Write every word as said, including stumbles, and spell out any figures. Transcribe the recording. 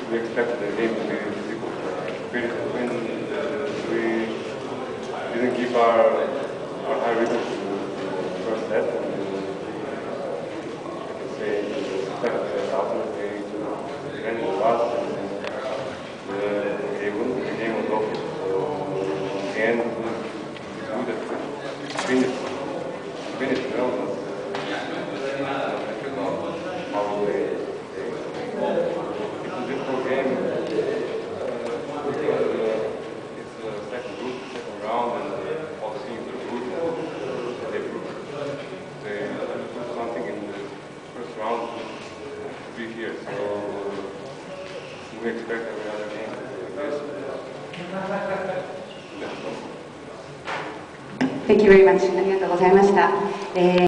we expected the game to be difficult. When, when uh, we didn't give our, our high rhythm to the first set, and uh, I can say the second set ultimately ran the bus, and uh, the, the game was over. So in the end, it was good at finish, finish well, but uh, I think about how we play. It's a difficult game uh, because uh, it's the second group, second round, and uh, all teams are good, and they put they put something in the first round to be here. So we expect every other game like this. Thank you very much. ありがとうございました。えー